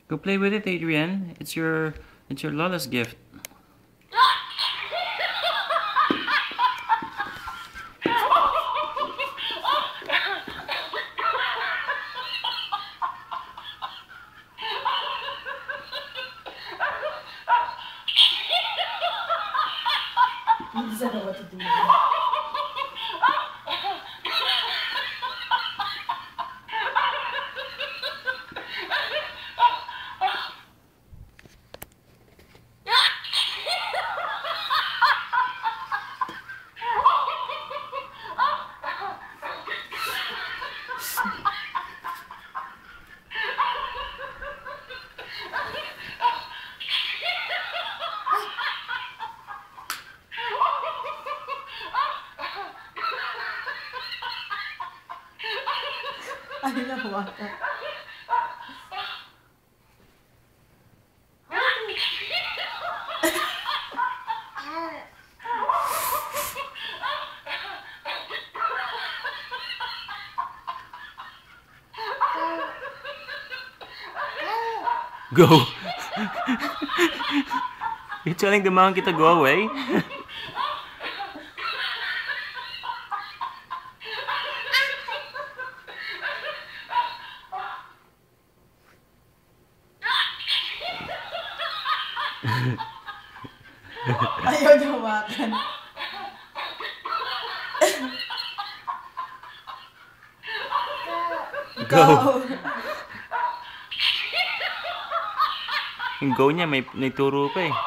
Go play with it, Adrian. It's your Lola's gift. He doesn't know what to do. Ay, nahawakan. Go! You're telling the monkey to go away? Ayaw niya hawakan. Go! Yung go niya, may turo pa eh.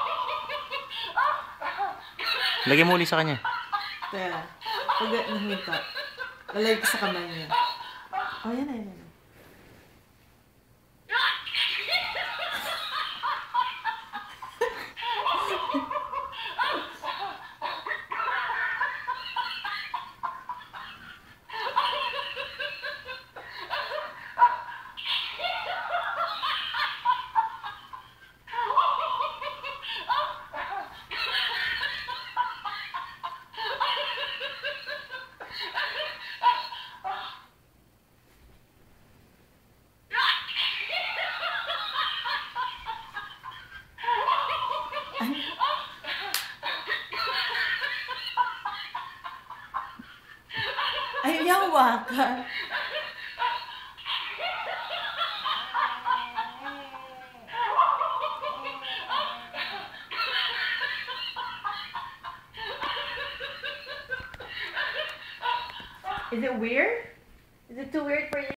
Lagay mo ulit sa kanya. Teka, pag nahinta, lalagay ko sa kamay niya. Oh, yan na, yan na. Ayaw niya hawakan. Is it weird? Is it too weird for you?